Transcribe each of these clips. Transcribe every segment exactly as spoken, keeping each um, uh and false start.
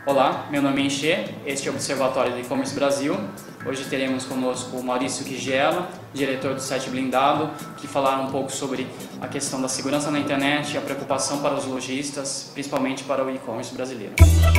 Olá, meu nome é Enxê, este é o Observatório do E-Commerce Brasil. Hoje teremos conosco o Maurício Quigela, diretor do site Blindado, que falará um pouco sobre a questão da segurança na internet e a preocupação para os lojistas, principalmente para o e-commerce brasileiro.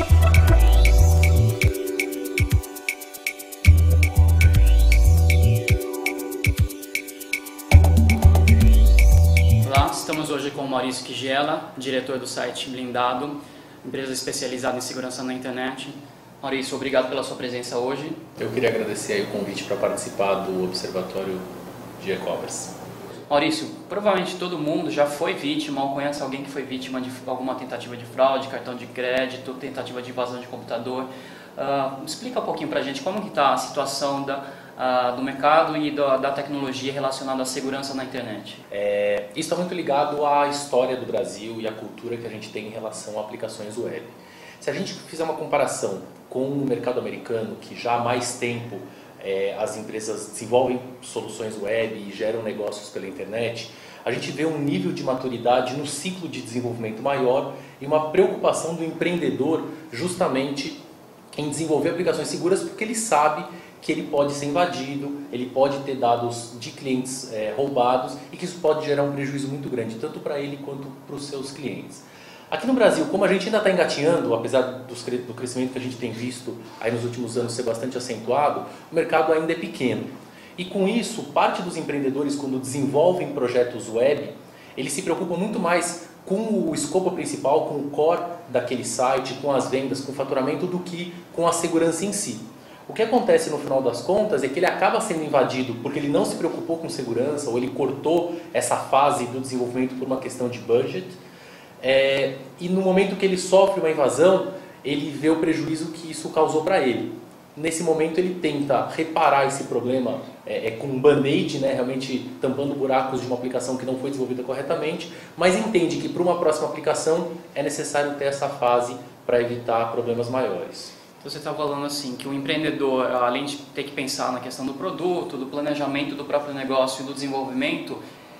Olá, estamos hoje com o Maurício Quigela, diretor do site Blindado, empresa especializada em segurança na internet. Maurício, obrigado pela sua presença hoje. Eu queria agradecer aí o convite para participar do Observatório de E-Commerce. Maurício, provavelmente todo mundo já foi vítima ou conhece alguém que foi vítima de alguma tentativa de fraude, cartão de crédito, tentativa de invasão de computador. Uh, explica um pouquinho para a gente como está a situação da, uh, do mercado e da, da tecnologia relacionada à segurança na internet. É, isso está muito ligado à história do Brasil e à cultura que a gente tem em relação a aplicações web. Se a gente fizer uma comparação com o mercado americano, que já há mais tempo é, as empresas desenvolvem soluções web e geram negócios pela internet, a gente vê um nível de maturidade no ciclo de desenvolvimento maior e uma preocupação do empreendedor justamente em desenvolver aplicações seguras, porque ele sabe que ele pode ser invadido, ele pode ter dados de clientes é, roubados e que isso pode gerar um prejuízo muito grande, tanto para ele quanto para os seus clientes. Aqui no Brasil, como a gente ainda está engatinhando, apesar dos, do crescimento que a gente tem visto aí nos últimos anos ser bastante acentuado, o mercado ainda é pequeno. E com isso, parte dos empreendedores, quando desenvolvem projetos web, eles se preocupam muito mais com o escopo principal, com o core daquele site, com as vendas, com o faturamento, do que com a segurança em si. O que acontece no final das contas é que ele acaba sendo invadido porque ele não se preocupou com segurança ou ele cortou essa fase do desenvolvimento por uma questão de budget. É, e no momento que ele sofre uma invasão, ele vê o prejuízo que isso causou para ele. Nesse momento ele tenta reparar esse problema é, é, com um band-aid, né, realmente tampando buracos de uma aplicação que não foi desenvolvida corretamente, mas entende que para uma próxima aplicação é necessário ter essa fase para evitar problemas maiores. Você está falando assim que o empreendedor, além de ter que pensar na questão do produto, do planejamento do próprio negócio e do desenvolvimento,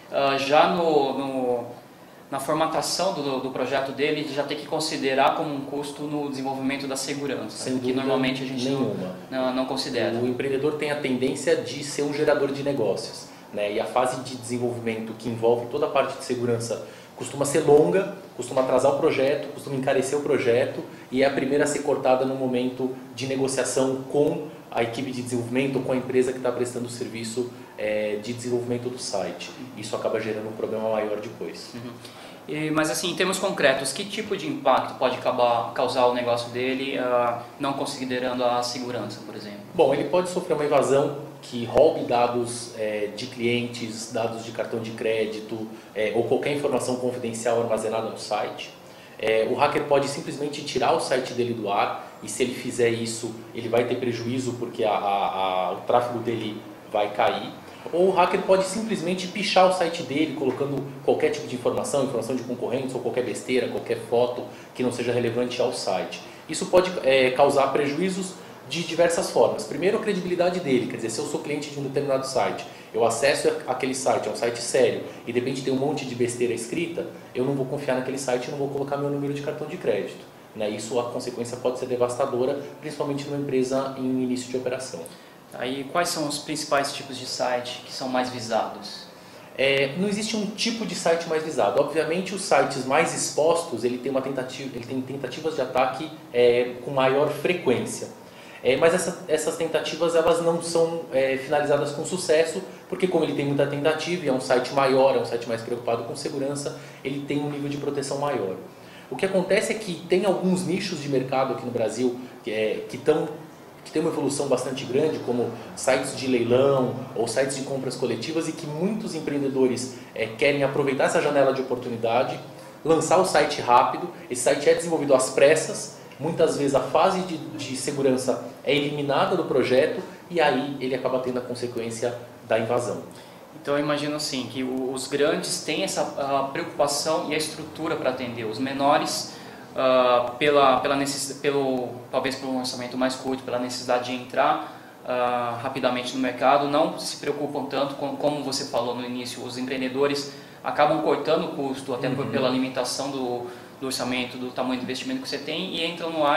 já no, no, na formatação do, do projeto dele, já tem que considerar como um custo no desenvolvimento da segurança, Sem que normalmente a gente nenhuma. Não, não, não considera. O empreendedor tem a tendência de ser um gerador de negócios, né? E a fase de desenvolvimento que envolve toda a parte de segurança costuma ser longa, costuma atrasar o projeto, costuma encarecer o projeto e é a primeira a ser cortada no momento de negociação com a equipe de desenvolvimento, com a empresa que está prestando o serviço é, de desenvolvimento do site. Isso acaba gerando um problema maior depois. Uhum. E, mas assim, em termos concretos, que tipo de impacto pode acabar, causar o negócio dele, uh, não considerando a segurança, por exemplo? Bom, ele pode sofrer uma invasão que roube dados é, de clientes, dados de cartão de crédito é, ou qualquer informação confidencial armazenada no site. É, o hacker pode simplesmente tirar o site dele do ar e se ele fizer isso, ele vai ter prejuízo porque a, a, a, o tráfego dele vai cair. Ou o hacker pode simplesmente pichar o site dele, colocando qualquer tipo de informação, informação de concorrentes ou qualquer besteira, qualquer foto que não seja relevante ao site. Isso pode é, causar prejuízos de diversas formas. Primeiro, a credibilidade dele, quer dizer, se eu sou cliente de um determinado site, eu acesso aquele site, é um site sério, e de repente tem um monte de besteira escrita, eu não vou confiar naquele site e não vou colocar meu número de cartão de crédito. Né? Isso, a consequência pode ser devastadora, principalmente numa empresa em início de operação. Aí, quais são os principais tipos de site que são mais visados? É, não existe um tipo de site mais visado. Obviamente, os sites mais expostos, ele tem, uma tentativa, ele tem tentativas de ataque é, com maior frequência. É, mas essa, essas tentativas elas não são é, finalizadas com sucesso, porque como ele tem muita tentativa e é um site maior, é um site mais preocupado com segurança, ele tem um nível de proteção maior. O que acontece é que tem alguns nichos de mercado aqui no Brasil que, é, que, tão, que tem uma evolução bastante grande, como sites de leilão ou sites de compras coletivas, e que muitos empreendedores é, querem aproveitar essa janela de oportunidade, lançar o site rápido. Esse site é desenvolvido às pressas. Muitas vezes a fase de, de segurança é eliminada do projeto e aí ele acaba tendo a consequência da invasão. Então eu imagino assim, que os grandes têm essa uh, preocupação e a estrutura para atender. Os menores, uh, pela, pela necessidade, pelo, talvez por um orçamento mais curto, pela necessidade de entrar uh, rapidamente no mercado, não se preocupam tanto com, como você falou no início, os empreendedores acabam cortando o custo, até uhum. por, pela limitação do, do orçamento, do tamanho do investimento que você tem, e entram no ar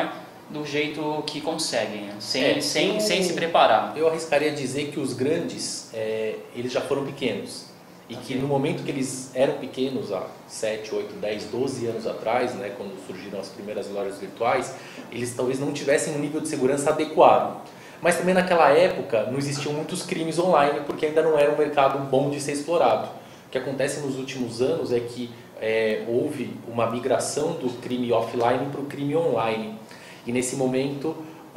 do jeito que conseguem, né? sem, É, sem, eu, sem se preparar. Eu arriscaria dizer que os grandes, é, eles já foram pequenos. E Okay. que no momento que eles eram pequenos, há sete, oito, dez, doze anos atrás, né, quando surgiram as primeiras lojas virtuais, eles talvez não tivessem um nível de segurança adequado. Mas também naquela época não existiam muitos crimes online, porque ainda não era um mercado bom de ser explorado. O que acontece nos últimos anos é que é, houve uma migração do crime offline para o crime online. E nesse momento o,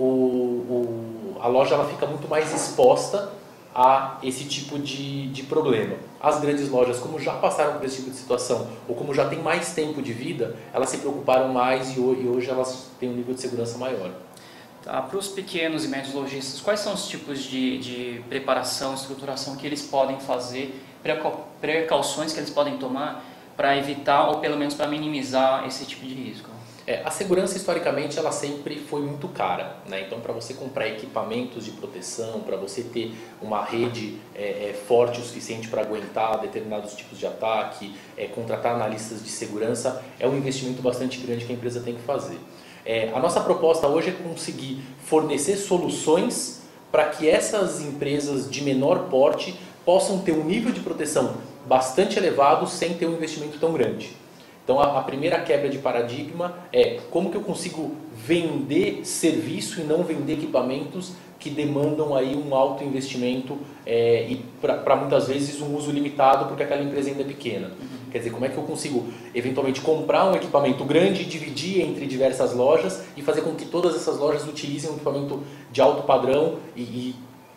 o, a loja ela fica muito mais exposta a esse tipo de, de problema. As grandes lojas, como já passaram por esse tipo de situação, ou como já têm mais tempo de vida, elas se preocuparam mais e hoje elas têm um nível de segurança maior. Tá, para os pequenos e médios lojistas, quais são os tipos de, de preparação, estruturação que eles podem fazer, precauções que eles podem tomar para evitar ou pelo menos para minimizar esse tipo de risco? É, a segurança, historicamente, ela sempre foi muito cara, né? Então, para você comprar equipamentos de proteção, para você ter uma rede é, é, forte o suficiente para aguentar determinados tipos de ataque, é, contratar analistas de segurança, é um investimento bastante grande que a empresa tem que fazer. É, a nossa proposta hoje é conseguir fornecer soluções para que essas empresas de menor porte possam ter um nível de proteção bastante elevado sem ter um investimento tão grande. Então a, a primeira quebra de paradigma é como que eu consigo vender serviço e não vender equipamentos que demandam aí um alto investimento é, e para muitas vezes um uso limitado porque aquela empresa ainda é pequena. Uhum. Quer dizer, como é que eu consigo eventualmente comprar um equipamento grande, dividir entre diversas lojas e fazer com que todas essas lojas utilizem um equipamento de alto padrão e, e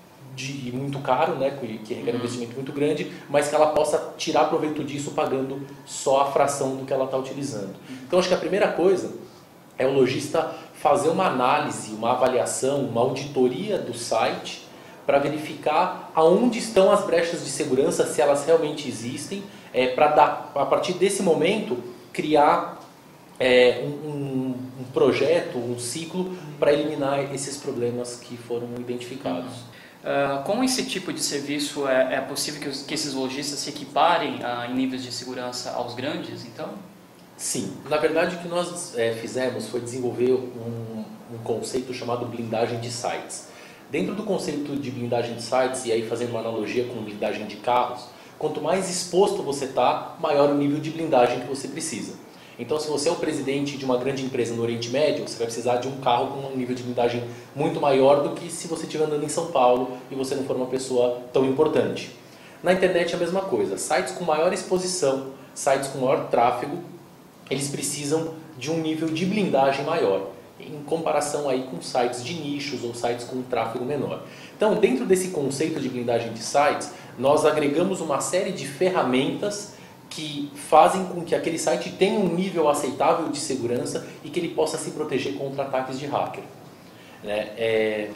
de muito caro, né, que requer um investimento muito grande, mas que ela possa tirar proveito disso pagando só a fração do que ela está utilizando. Então acho que a primeira coisa é o lojista fazer uma análise, uma avaliação, uma auditoria do site para verificar aonde estão as brechas de segurança, se elas realmente existem, é, para dar, a partir desse momento criar é, um, um, um projeto, um ciclo para eliminar esses problemas que foram identificados. Uh, com esse tipo de serviço, é, é possível que, os, que esses lojistas se equiparem uh, em níveis de segurança aos grandes, então? Sim. Na verdade, o que nós é, fizemos foi desenvolver um, um conceito chamado blindagem de sites. Dentro do conceito de blindagem de sites, e aí fazendo uma analogia com blindagem de carros, quanto mais exposto você está, maior o nível de blindagem que você precisa. Então, se você é o presidente de uma grande empresa no Oriente Médio, você vai precisar de um carro com um nível de blindagem muito maior do que se você estiver andando em São Paulo e você não for uma pessoa tão importante. Na internet é a mesma coisa. Sites com maior exposição, sites com maior tráfego, eles precisam de um nível de blindagem maior, em comparação aí com sites de nichos ou sites com tráfego menor. Então, dentro desse conceito de blindagem de sites, nós agregamos uma série de ferramentas que fazem com que aquele site tenha um nível aceitável de segurança e que ele possa se proteger contra ataques de hacker. Né? É...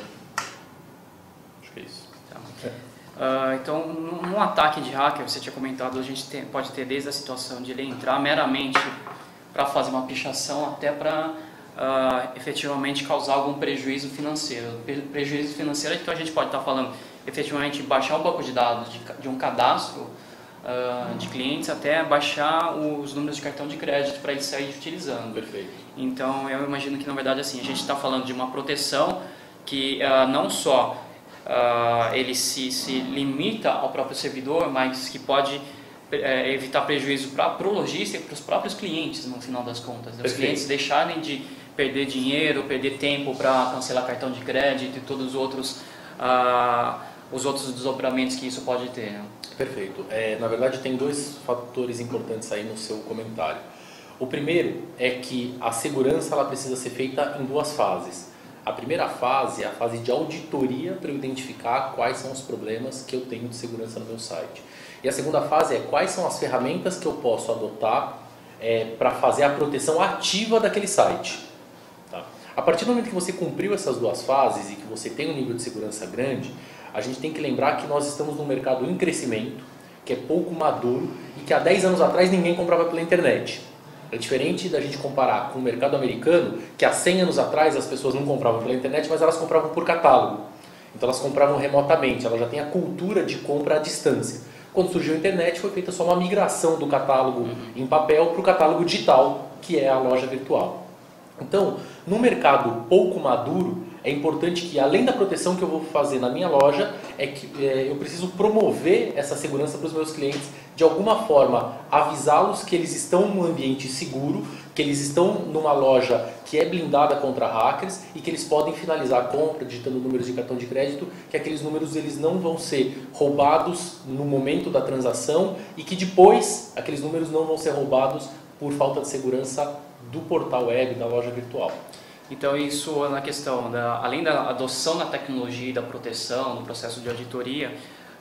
Acho que é isso. Tá. Uh, então, num ataque de hacker, você tinha comentado, a gente tem, pode ter desde a situação de ele entrar meramente para fazer uma pichação até para uh, efetivamente causar algum prejuízo financeiro. Prejuízo financeiro, então a gente pode estar falando efetivamente baixar um banco de dados de, de um cadastro Uh, de clientes até baixar os números de cartão de crédito para ele sair utilizando. Perfeito. Então eu imagino que na verdade assim a gente está falando de uma proteção que uh, não só uh, ele se, se limita ao próprio servidor, mas que pode uh, evitar prejuízo para o lojista e para os próprios clientes no final das contas. Os clientes deixarem de perder dinheiro, perder tempo para cancelar cartão de crédito e todos os outros uh, os outros desdobramentos que isso pode ter. Né? Perfeito. É, na verdade, tem dois fatores importantes aí no seu comentário. O primeiro é que a segurança ela precisa ser feita em duas fases. A primeira fase é a fase de auditoria para eu identificar quais são os problemas que eu tenho de segurança no meu site. E a segunda fase é quais são as ferramentas que eu posso adotar é, para fazer a proteção ativa daquele site. Tá? A partir do momento que você cumpriu essas duas fases e que você tem um nível de segurança grande, a gente tem que lembrar que nós estamos num mercado em crescimento, que é pouco maduro e que há dez anos atrás ninguém comprava pela internet. É diferente da gente comparar com o mercado americano, que há cem anos atrás as pessoas não compravam pela internet, mas elas compravam por catálogo. Então elas compravam remotamente, elas já têm a cultura de compra à distância. Quando surgiu a internet foi feita só uma migração do catálogo em papel para o catálogo digital, que é a loja virtual. Então, no mercado pouco maduro, é importante que, além da proteção que eu vou fazer na minha loja, é que é, eu preciso promover essa segurança para os meus clientes, de alguma forma avisá-los que eles estão num ambiente seguro, que eles estão numa loja que é blindada contra hackers e que eles podem finalizar a compra digitando números de cartão de crédito, que aqueles números eles não vão ser roubados no momento da transação e que depois aqueles números não vão ser roubados por falta de segurança do portal web, da loja virtual. Então isso na questão, da, além da adoção da tecnologia e da proteção, do processo de auditoria,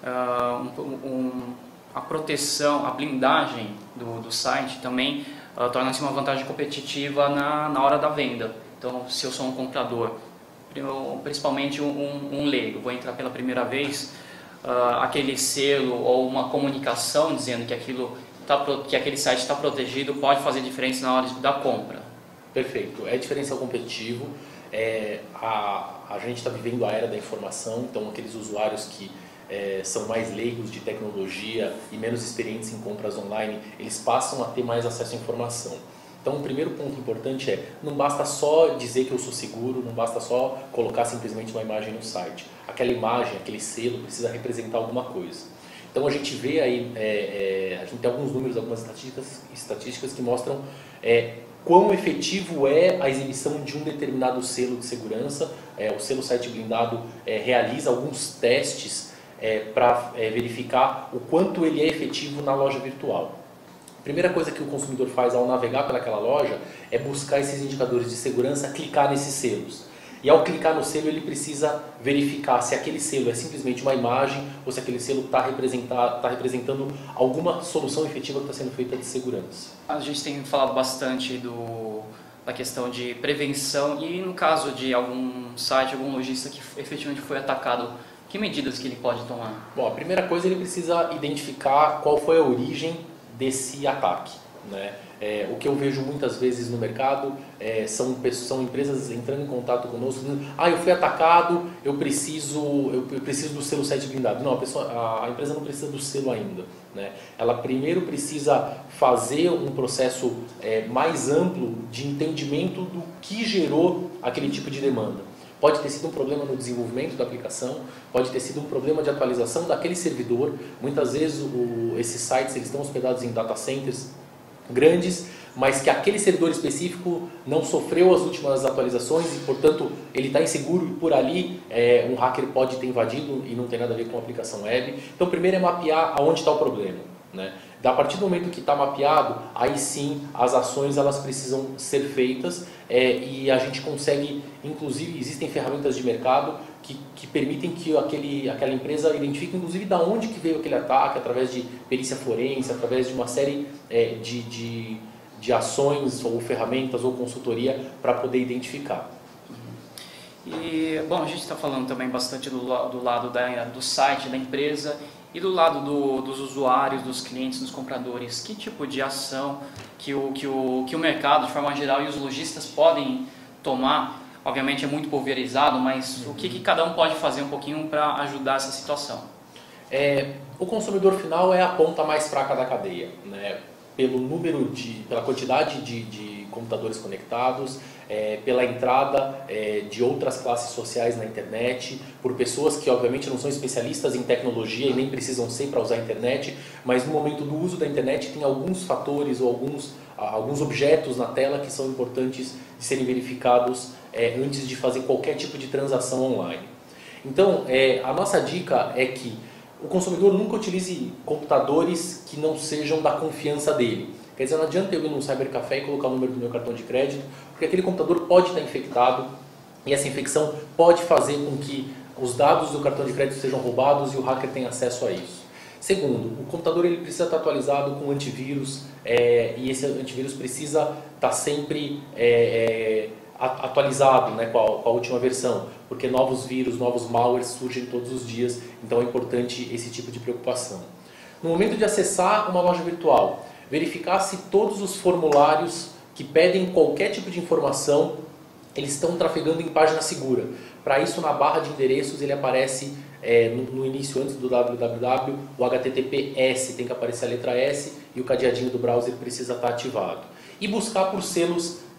uh, um, um, a proteção, a blindagem do, do site também uh, torna-se uma vantagem competitiva na, na hora da venda. Então, se eu sou um comprador, principalmente um, um leigo, vou entrar pela primeira vez, uh, aquele selo ou uma comunicação dizendo que, aquilo tá, que aquele site está protegido pode fazer diferença na hora da compra. Perfeito, é diferencial competitivo, é, a, a gente está vivendo a era da informação, então aqueles usuários que é, são mais leigos de tecnologia e menos experientes em compras online, eles passam a ter mais acesso à informação. Então o primeiro ponto importante é, não basta só dizer que eu sou seguro, não basta só colocar simplesmente uma imagem no site. Aquela imagem, aquele selo precisa representar alguma coisa. Então a gente vê aí, é, é, a gente tem alguns números, algumas estatísticas, estatísticas que mostram é, quão efetivo é a exibição de um determinado selo de segurança. É, o selo Site Blindado é, realiza alguns testes é, para é, verificar o quanto ele é efetivo na loja virtual. A primeira coisa que o consumidor faz ao navegar pelaquela loja é buscar esses indicadores de segurança, clicar nesses selos. E ao clicar no selo ele precisa verificar se aquele selo é simplesmente uma imagem ou se aquele selo está tá representando alguma solução efetiva que está sendo feita de segurança. A gente tem falado bastante do, da questão de prevenção e no caso de algum site, algum lojista que efetivamente foi atacado, que medidas que ele pode tomar? Bom, a primeira coisa ele precisa identificar qual foi a origem desse ataque, né? É, o que eu vejo muitas vezes no mercado é, são, são empresas entrando em contato conosco dizendo: ah, eu fui atacado, eu preciso, eu, eu preciso do selo Site Blindado. Não, a, pessoa, a, a empresa não precisa do selo ainda, né? Ela primeiro precisa fazer um processo é, mais amplo de entendimento do que gerou aquele tipo de demanda. Pode ter sido um problema no desenvolvimento da aplicação, pode ter sido um problema de atualização daquele servidor. Muitas vezes o, esses sites eles estão hospedados em data centers grandes, mas que aquele servidor específico não sofreu as últimas atualizações e, portanto, ele está inseguro e por ali é, um hacker pode ter invadido e não tem nada a ver com a aplicação web. Então, primeiro é mapear aonde está o problema, né? A partir do momento que está mapeado, aí sim as ações elas precisam ser feitas é, e a gente consegue, inclusive, existem ferramentas de mercado que, que permitem que aquele, aquela empresa identifique, inclusive, de onde que veio aquele ataque, através de perícia forense, através de uma série é, de, de, de ações ou ferramentas ou consultoria para poder identificar. E, bom, a gente está falando também bastante do, do lado da, do site, da empresa. E do lado do, dos usuários, dos clientes, dos compradores, que tipo de ação que o, que, o, que o mercado, de forma geral, e os lojistas podem tomar? Obviamente é muito pulverizado, mas uhum. o que, que cada um pode fazer um pouquinho para ajudar essa situação? É, o consumidor final é a ponta mais fraca da cadeia, né? Pelo número de, pela quantidade de, de computadores conectados, é, pela entrada é, de outras classes sociais na internet, por pessoas que obviamente não são especialistas em tecnologia e nem precisam ser para usar a internet, mas no momento do uso da internet tem alguns fatores ou alguns, alguns objetos na tela que são importantes de serem verificados é, antes de fazer qualquer tipo de transação online. Então, é, a nossa dica é que o consumidor nunca utilize computadores que não sejam da confiança dele. Quer dizer, não adianta eu ir num cybercafé e colocar o número do meu cartão de crédito, porque aquele computador pode estar infectado e essa infecção pode fazer com que os dados do cartão de crédito sejam roubados e o hacker tenha acesso a isso. Segundo, o computador ele precisa estar atualizado com antivírus é, e esse antivírus precisa estar sempre é, é, atualizado, né, com, a, com a última versão, porque novos vírus, novos malwares surgem todos os dias, então é importante esse tipo de preocupação. No momento de acessar uma loja virtual, verificar se todos os formulários que pedem qualquer tipo de informação, eles estão trafegando em página segura. Para isso, na barra de endereços, ele aparece é, no, no início, antes do www, o H T T P S, tem que aparecer a letra S e o cadeadinho do browser precisa estar ativado. E buscar por selos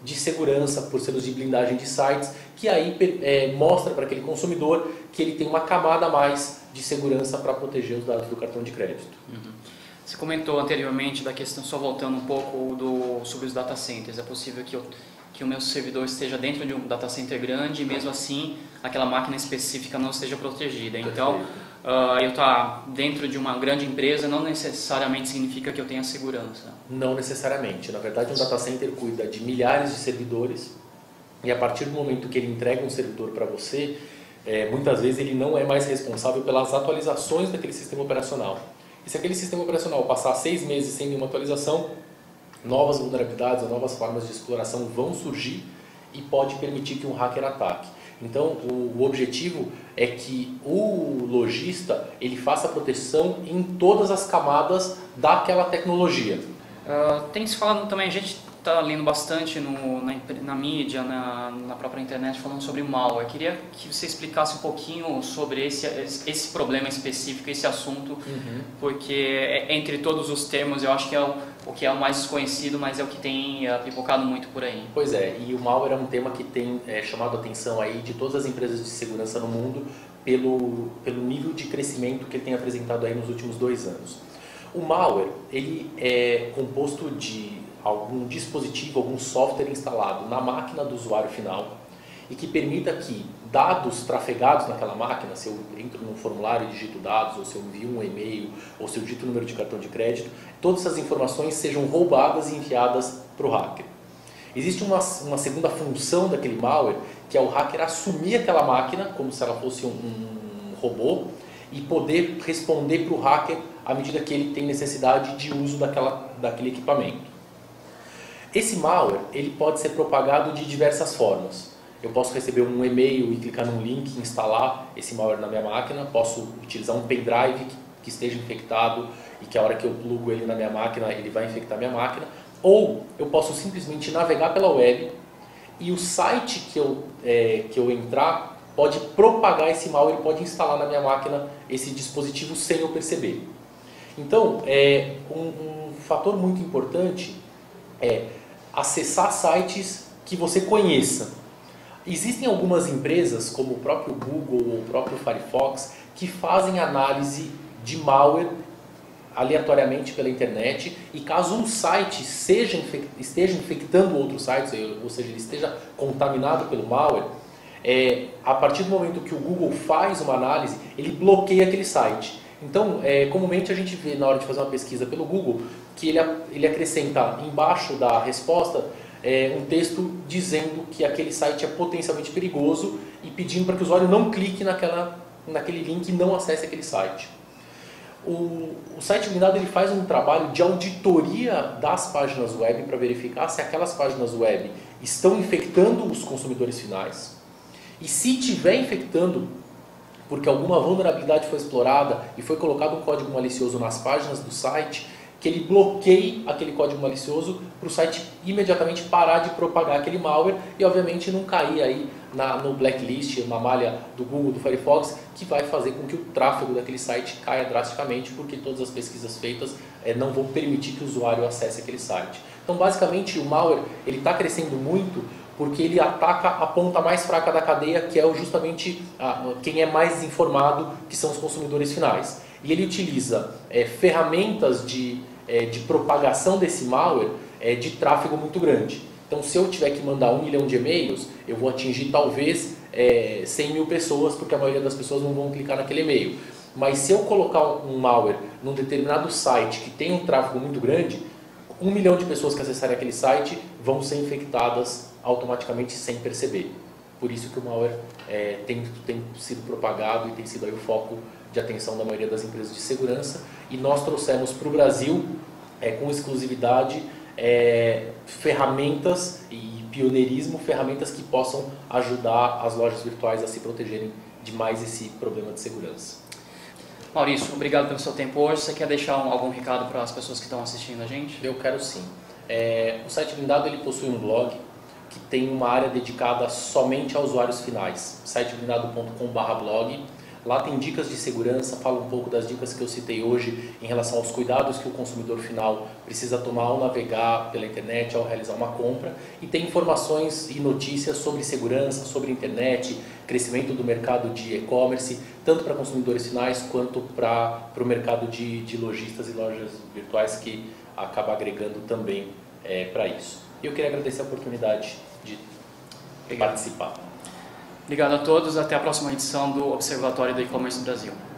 de segurança, por selos de blindagem de sites, que aí é, mostra para aquele consumidor que ele tem uma camada a mais de segurança para proteger os dados do cartão de crédito. Uhum. Você comentou anteriormente da questão, só voltando um pouco, do, sobre os data centers. É possível que, eu, que o meu servidor esteja dentro de um data center grande e mesmo assim aquela máquina específica não esteja protegida. Então, uh, eu estar dentro de uma grande empresa não necessariamente significa que eu tenha segurança. Não necessariamente. Na verdade, um data center cuida de milhares de servidores e a partir do momento que ele entrega um servidor para você, é, muitas vezes ele não é mais responsável pelas atualizações daquele sistema operacional. E se aquele sistema operacional passar seis meses sem nenhuma atualização, novas vulnerabilidades ou novas formas de exploração vão surgir e pode permitir que um hacker ataque. Então, o, o objetivo é que o lojista ele faça proteção em todas as camadas daquela tecnologia. Uh, tem se falado também, a gente está lendo bastante no, na, na mídia, na, na própria internet, falando sobre malware. Eu queria que você explicasse um pouquinho sobre esse, esse problema específico, esse assunto, uhum. porque entre todos os termos eu acho que é o, o que é o mais desconhecido, mas é o que tem uh, pipocado muito por aí. Pois é, e o malware é um tema que tem é, chamado a atenção aí de todas as empresas de segurança no mundo pelo, pelo nível de crescimento que ele tem apresentado aí nos últimos dois anos. O malware ele é composto de algum dispositivo, algum software instalado na máquina do usuário final e que permita que dados trafegados naquela máquina, se eu entro num formulário e digito dados, ou se eu envio um e-mail, ou se eu digito o número de cartão de crédito, todas essas informações sejam roubadas e enviadas para o hacker. Existe uma, uma segunda função daquele malware, que é o hacker assumir aquela máquina como se ela fosse um, um robô e poder responder para o hacker à medida que ele tem necessidade de uso daquela, daquele equipamento. Esse malware ele pode ser propagado de diversas formas. Eu posso receber um e-mail e clicar num link e instalar esse malware na minha máquina. Posso utilizar um pendrive que, que esteja infectado e que a hora que eu plugo ele na minha máquina, ele vai infectar minha máquina. Ou eu posso simplesmente navegar pela web e o site que eu, é, que eu entrar pode propagar esse malware, pode instalar na minha máquina esse dispositivo sem eu perceber. Então, é, um, um fator muito importante é acessar sites que você conheça. Existem algumas empresas, como o próprio Google ou o próprio Firefox, que fazem análise de malware aleatoriamente pela internet e caso um site seja infect, esteja infectando outros sites, ou seja, ele esteja contaminado pelo malware, é, a partir do momento que o Google faz uma análise, ele bloqueia aquele site. Então, é, comumente a gente vê na hora de fazer uma pesquisa pelo Google que ele, ele acrescenta embaixo da resposta é, um texto dizendo que aquele site é potencialmente perigoso e pedindo para que o usuário não clique naquela, naquele link e não acesse aquele site. O, o site blindado ele faz um trabalho de auditoria das páginas web para verificar se aquelas páginas web estão infectando os consumidores finais e se estiver infectando porque alguma vulnerabilidade foi explorada e foi colocado um código malicioso nas páginas do site, que ele bloqueie aquele código malicioso para o site imediatamente parar de propagar aquele malware e obviamente não cair aí na, no blacklist, na malha do Google, do Firefox, que vai fazer com que o tráfego daquele site caia drasticamente, porque todas as pesquisas feitas é, não vão permitir que o usuário acesse aquele site. Então basicamente o malware ele está crescendo muito porque ele ataca a ponta mais fraca da cadeia, que é justamente a, quem é mais desinformado, que são os consumidores finais. E ele utiliza é, ferramentas de, é, de propagação desse malware é, de tráfego muito grande. Então, se eu tiver que mandar um milhão de e-mails, eu vou atingir talvez é, cem mil pessoas, porque a maioria das pessoas não vão clicar naquele e-mail. Mas se eu colocar um malware num determinado site que tem um tráfego muito grande, um milhão de pessoas que acessarem aquele site vão ser infectadas automaticamente sem perceber. Por isso que o malware é, tem, tem sido propagado e tem sido aí o foco de atenção da maioria das empresas de segurança. E nós trouxemos para o Brasil, é, com exclusividade, é, ferramentas e pioneirismo, ferramentas que possam ajudar as lojas virtuais a se protegerem de mais esse problema de segurança. Maurício, obrigado pelo seu tempo hoje. Você quer deixar um, algum recado para as pessoas que estão assistindo a gente? Eu quero sim. É, o site blindado ele possui um blog que tem uma área dedicada somente a usuários finais, site blindado ponto com barra blog. Lá tem dicas de segurança, fala um pouco das dicas que eu citei hoje em relação aos cuidados que o consumidor final precisa tomar ao navegar pela internet, ao realizar uma compra. E tem informações e notícias sobre segurança, sobre internet, crescimento do mercado de e-commerce, tanto para consumidores finais quanto para o mercado de, de lojistas e lojas virtuais, que acaba agregando também é, para isso. E eu queria agradecer a oportunidade de Obrigado. participar. Obrigado a todos, até a próxima edição do Observatório do E-Commerce Brasil.